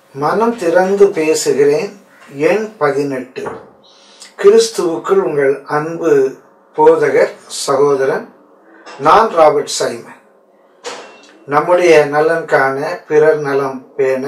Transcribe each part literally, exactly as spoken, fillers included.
மனம் திறந்து பேசுகிறேன். எண் பதினெட்டு. கிறிஸ்துவுக்குள் உங்கள் அன்பு போதகர் சகோதரன் நான் ராபர்ட் சைமன். நம்முடைய நலன் காண பிறர் நலம் பேண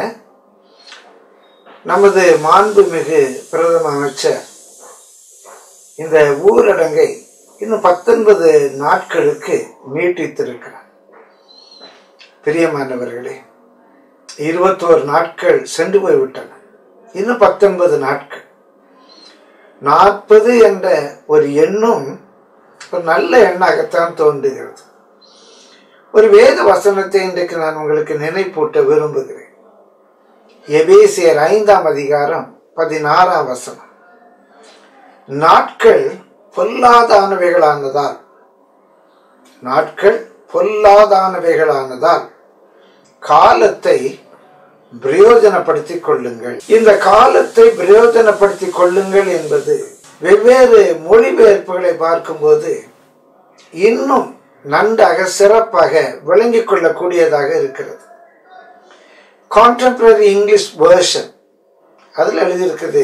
நமது மாண்புமிகு பிரதம அமைச்சர் இந்த ஊரடங்கை இன்னும் பத்தொன்பது நாட்களுக்கு நீட்டித்திருக்கிறார். பிரியமானவர்களே, இருபத்தோரு நாட்கள் சென்று போய்விட்டன. இன்னும் பத்தொன்பது நாட்கள். நாற்பது என்ற ஒரு எண்ணும் ஒரு நல்ல எண்ணாகத்தான் தோன்றுகிறது. ஒரு வேத வசனத்தை இன்றைக்கு நான் உங்களுக்கு நினைப்பூட்ட விரும்புகிறேன். எபேசியர் ஐந்தாம் அதிகாரம் பதினாறாம் வசனம். நாட்கள் பொல்லாதானவைகளானதால் நாட்கள் பொல்லாதானவைகளானதால் காலத்தை பிரயோஜனப்படுத்திக் கொள்ளுங்கள். இந்த காலத்தை பிரயோஜனப்படுத்திக் கொள்ளுங்கள் என்பது வெவ்வேறு மொழிபெயர்ப்புகளை பார்க்கும்போது இன்னும் நன்றாக சிறப்பாக விளங்கிக் கொள்ளக்கூடியதாக இருக்கிறது. கான்டெம்பரரி இங்கிலீஷ் வெர்ஷன் அதில் எழுதியிருக்குது,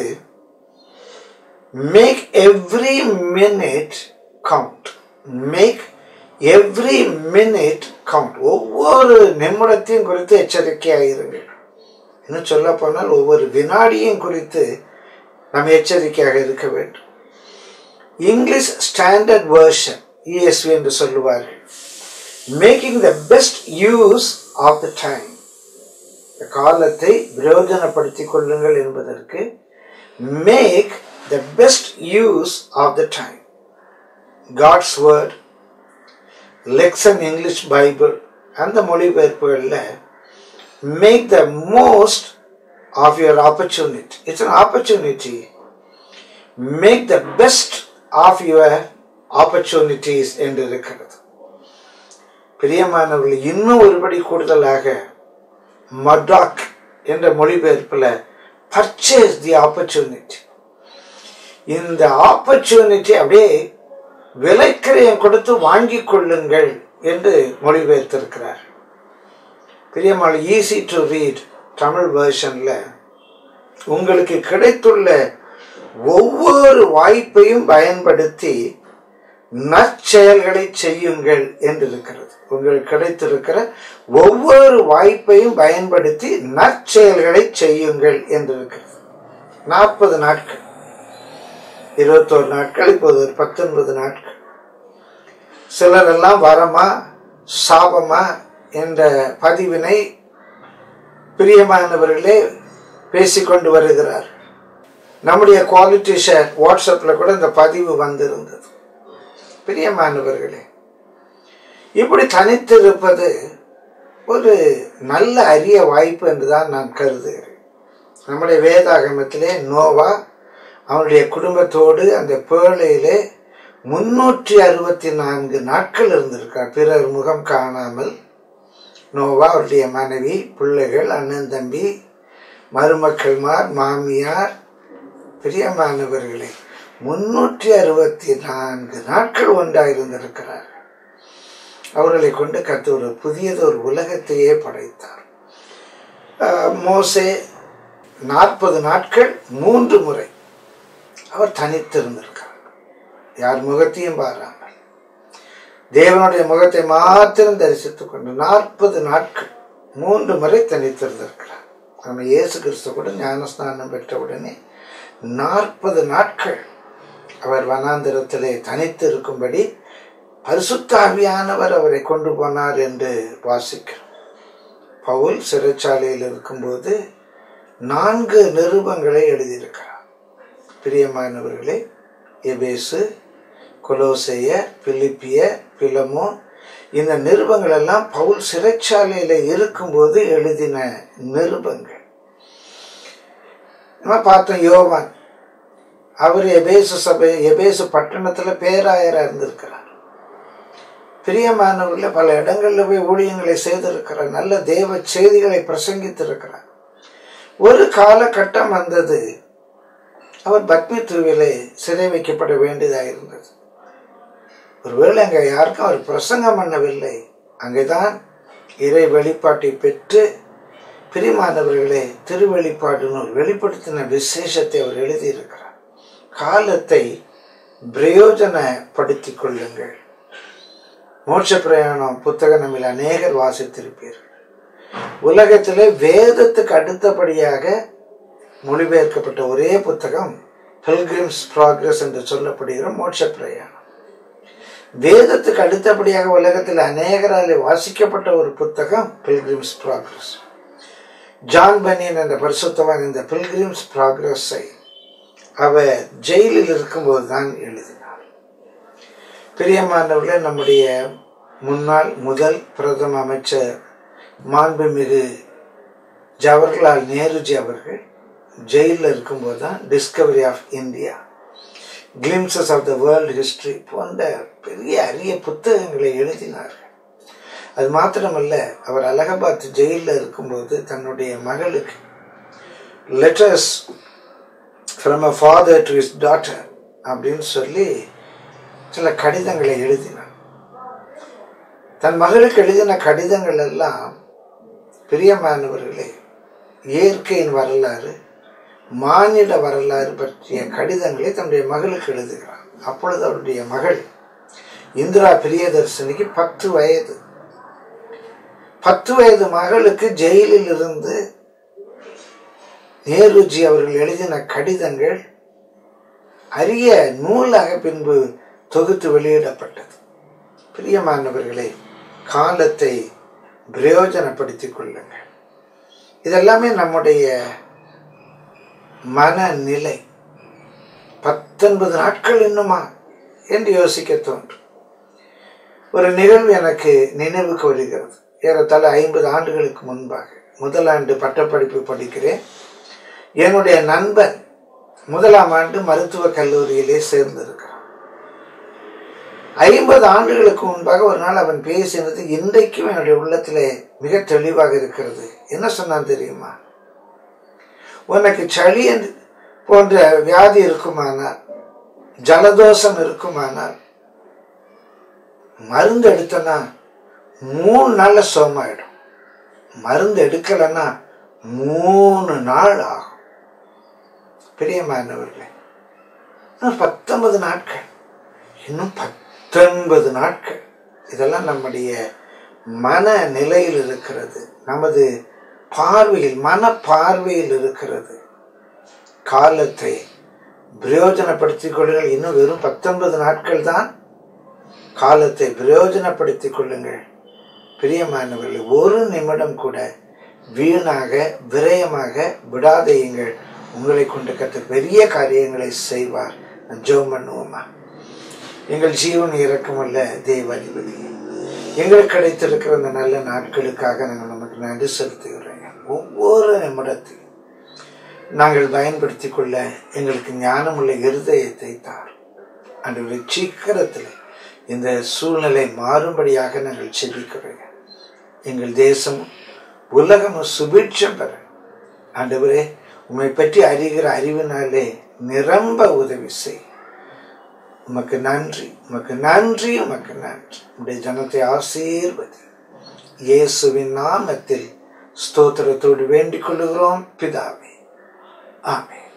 make every minute count. Make every minute count. ஒவ்வொரு நிமிடத்தையும் குறித்து எச்சரிக்கையாக இருங்கள். இன்னும் சொல்ல போனால் ஒவ்வொரு வினாடியும் குறித்து நாம் எச்சரிக்கையாக இருக்க வேண்டும். இங்கிலீஷ் ஸ்டாண்டர்ட் வெர்ஷன் இஎஸ்வி என்று சொல்லுவார்கள், making the best use of the time. காலத்தை பிரயோஜனப்படுத்திக் கொள்ளுங்கள் என்பதற்கு make the best use of the time. God's word, Lexham English Bible அந்த மொழிபெயர்ப்புகளில் make the most of your opportunity. It's an opportunity. Make the best of your opportunities என்று இருக்கிறது. பிரியமானவர்கள், இன்னும் ஒருபடி கூடுதலாக மடாக் என்ற மொழிபெயர்ப்பில் பர்ச்சேஸ் தி ஆப்பர்ச்சுனிட்டி. இந்த ஆப்பர்ச்சுனிட்டி அப்படியே விலைக்கிரயம் கொடுத்து வாங்கிக் கொள்ளுங்கள் என்று மொழிபெயர்த்திருக்கிறார். பிரியமான ஈஸி டு ரீட் தமிழ் வெர்ஷன்ல உங்களுக்கு கிடைத்துள்ள ஒவ்வொரு வாய்ப்பையும் பயன்படுத்தி நற்செயல்களை செய்யுங்கள் என்று இருக்கிறது. உங்களுக்கு கிடைத்திருக்கிற ஒவ்வொரு வாய்ப்பையும் பயன்படுத்தி நற்செயல்களை செய்யுங்கள் என்று இருக்கிறது. நாற்பது நாட்கள், இருபத்தோரு நாட்கள், இப்போது ஒரு பத்தொன்பது நாட்கள். சிலரெல்லாம் வரமா சாபமா என்ற பதிவினை பிரியமானவர்களே பேசிக்கொண்டு வருகிறார். நம்முடைய குவாலிட்டி ஷேர் வாட்ஸ்அப்பில் கூட இந்த பதிவு வந்திருந்தது. பிரியமானவர்களே, இப்படி தனித்திருப்பது ஒரு நல்ல அரிய வாய்ப்பு என்றுதான் நான் கருதுகிறேன். நம்முடைய வேதாகமத்திலே நோவா அவனுடைய குடும்பத்தோடு அந்த பேழையிலே முன்னூற்றி அறுபத்தி நான்கு நாட்கள் இருந்திருக்கார். பிறர் முகம் காணாமல் நோவா, அவருடைய மனைவி, பிள்ளைகள், அண்ணன் தம்பி, மருமக்கள்மார், மாமியார். பிரியமானவர்களே, முன்னூற்றி அறுபத்தி நான்கு நாட்கள் ஒன்றாயிருந்திருக்கிறார். அவர்களை கொண்டு கர்த்தர் ஒரு புதியதொரு உலகத்தையே படைத்தார். மோசே நாற்பது நாட்கள் மூன்று முறை அவர் தனித்திருந்திருக்கிறார். யார் முகத்தையும் பாராமல் தேவனுடைய முகத்தை மாத்திரம் தரிசித்துக் கொண்டு நாற்பது நாட்கள் மூன்று முறை தனித்திருந்திருக்கிறார். நம்ம இயேசு கிறிஸ்து கூட ஞானஸ்நானம் பெற்றவுடனே நாற்பது நாட்கள் அவர் வனாந்திரத்திலே தனித்து இருக்கும்படி பரிசுத்த ஆவியானவர் அவரை கொண்டு போனார் என்று வாசிக்கிறோம். பவுல் சிறைச்சாலையில் இருக்கும்போது நான்கு நிருபங்களை எழுதியிருக்கிறார். பிரியமானவர்களே, எபேசு, கொலோசைய, பிலிப்பிய, பிலமோன், இந்த நிருபங்கள் எல்லாம் பவுல் சிறைச்சாலையில இருக்கும்போது எழுதின நிருபங்கள். நம்ம பார்த்தோம், யோவான், அவர் எபேசு சபை எபேசு பட்டணத்துல பேராயரா இருந்திருக்கிறார். பிரியமானவர்கள பல இடங்கள்ல போய் ஊழியங்களை செய்திருக்கிறார். நல்ல தேவ செய்திகளை பிரசங்கித்திருக்கிறார். ஒரு காலகட்டம் வந்தது, அவர் பத்மி தீவிலே சிறை வைக்கப்பட வேண்டியதாக இருந்தது. ஒருவேளை அங்கே யாருக்கும் அவர் பிரசங்கம் பண்ணவில்லை. அங்கேதான் இறை வெளிப்பாட்டை பெற்று பிரியமானவர்களே, திருவெளிப்பாடு நூல் வெளிப்படுத்தின விசேஷத்தை அவர் எழுதியிருக்கிறார். காலத்தை பிரயோஜனப்படுத்திக் கொள்ளுங்கள். மோட்ச பிரயாணம் புத்தகம் நம்மில் அநேகர் வாசித்திருப்பீர்கள். உலகத்திலே வேதத்துக்கு அடுத்தபடியாக மொழிபெயர்க்கப்பட்ட ஒரே புத்தகம் பில்கிரிம்ஸ் ப்ராக்ரஸ் என்று சொல்லப்படுகிற மோட்ச பிரயாணம். வேதத்துக்கு அடுத்தபடியாக உலகத்தில் அநேகரால் வாசிக்கப்பட்ட ஒரு புத்தகம் பில்கிரிம்ஸ் ப்ராக்ரஸ். ஜான் பனியன் என்ற பரிசுத்தவான் இந்த பில்கிரிம்ஸ் ப்ராக்ரஸை அவர் ஜெயிலில் இருக்கும்போது தான் எழுதினார். பிரியமானவர்களே, நம்முடைய முன்னாள் முதல் பிரதம அமைச்சர் மாண்புமிகு ஜவஹர்லால் நேருஜி அவர்கள் ஜெயிலில் இருக்கும்போது தான் discovery of India, glimpses of the world history போன்ற பெரிய அரிய புத்தகங்களை எழுதினார்கள். அது மாத்திரமல்ல, அவர் அலகாபாத் ஜெயிலில் இருக்கும்போது தன்னுடைய மகளுக்கு letters from a father to his daughter அப்படின்னு சொல்லி சில கடிதங்களை எழுதினார். தன் மகளுக்கு எழுதின கடிதங்கள் எல்லாம் பிரியமானவர்களே இயற்கையின் வரலாறு, மானிட வரலாறு பற்றிய கடிதங்களை தன்னுடைய மகளுக்கு எழுதுகிறார். அப்பொழுது அவருடைய மகள் இந்திரா பிரியதர்ஷினிக்கு பத்து வயது. பத்து வயது மகளுக்கு ஜெயிலில் இருந்து நேருஜி அவர்கள் எழுதின கடிதங்கள் அரிய நூலாக பின்பு தொகுத்து வெளியிடப்பட்டது. பிரியமானவர்களே, காலத்தை பிரயோஜனப்படுத்திக் கொள்ளுங்கள். இதெல்லாமே நம்முடைய மனநிலை. பத்தொன்பது நாட்கள் இன்னுமா என்று யோசிக்க தோன்றும். ஒரு நிகழ்வு எனக்கு நினைவுக்கு வருகிறது. ஏறத்தாழ ஐம்பது ஆண்டுகளுக்கு முன்பாக முதல் ஆண்டு பட்டப்படிப்பு படிக்கிறேன். என்னுடைய நண்பன் முதலாம் ஆண்டு மருத்துவக் கல்லூரியிலே சேர்ந்திருக்கிறான். ஐம்பது ஆண்டுகளுக்கு முன்பாக ஒரு நாள் அவன் பேசினது இன்றைக்கும் என்னுடைய உள்ளத்திலே மிக தெளிவாக இருக்கிறது. என்ன சொன்னான் தெரியுமா? உனக்கு சளி போன்ற வியாதி இருக்குமானால், ஜலதோஷம் இருக்குமானால், மருந்து எடுத்தனா மூணு நாள்ல சோமாயிடும். மருந்து எடுக்கலன்னா மூணு நாள் ஆகும். பிரியமானவர்களே, இன்னும் பத்தொன்பது நாட்கள், இன்னும் பத்தொன்பது நாட்கள். இதெல்லாம் நம்முடைய மன நிலையில் இருக்கிறது, நமது பார்வையில், மன பார்வையில் இருக்கிறது. காலத்தை பிரயோஜனப்படுத்திக் கொள்ளுங்கள். இன்னும் வெறும் பத்தொன்பது நாட்கள் தான். காலத்தை பிரயோஜனப்படுத்திக் கொள்ளுங்கள். பிரியமானவர்கள், ஒரு நிமிடம் கூட வீணாக விரயமாக விடாதீங்கள். உங்களை கொண்டு கர்த்தர் பெரிய காரியங்களை செய்வார். ஜெபம் பண்ணுவோமா? எங்கள் ஜீவன் இரக்கமுள்ள தேவாதிபதி, எங்களுக்கு கிடைத்திருக்கிற அந்த நல்ல நாட்களுக்காக நாங்கள் நமக்கு நன்றி செலுத்துகிறோம். ஒவ்வொரு நிமிடத்தையும் நாங்கள் பயன்படுத்தி கொள்ள எங்களுக்கு ஞானமுள்ள இருதயத்தை தார். ஆண்டவரே, சீக்கிரத்தில் இந்த சூழ்நிலை மாறும்படியாக நாங்கள் செபிக்கிறோம். எங்கள் தேசம் உலகமும் சுபிட்சம் பெற ஆண்டவரே, உம்மை பற்றி அறிகிற அறிவினாலே நிரம்ப உதவி செய். உமக்கு நன்றி, உமக்கு நன்றி, உமக்கு நன்றி. உடைய ஜனத்தை ஆசீர்வதி. இயேசுவின் நாமத்தில் ஸ்தோத்திரத்தோடு வேண்டிக் கொள்ளுகிறோம் பிதாவே. ஆமென்,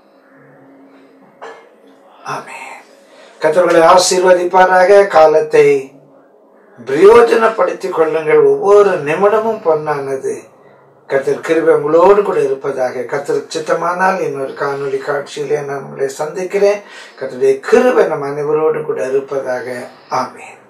ஆமென். கர்த்தர்களை ஆசீர்வதிப்பாராக. காலத்தை பிரயோஜனப்படுத்திக் கொள்ளுங்கள். ஒவ்வொரு நிமிடமும் பொன்னானது. கர்த்தர் கிருபை உங்களோடு கூட இருப்பதாக. கர்த்தர் சித்தமானால் இன்னொரு காணொலி காட்சியிலே நான் உங்களை சந்திக்கிறேன். கர்த்தருடைய கிருபை நம் அனைவரோடு கூட இருப்பதாக. ஆமென்.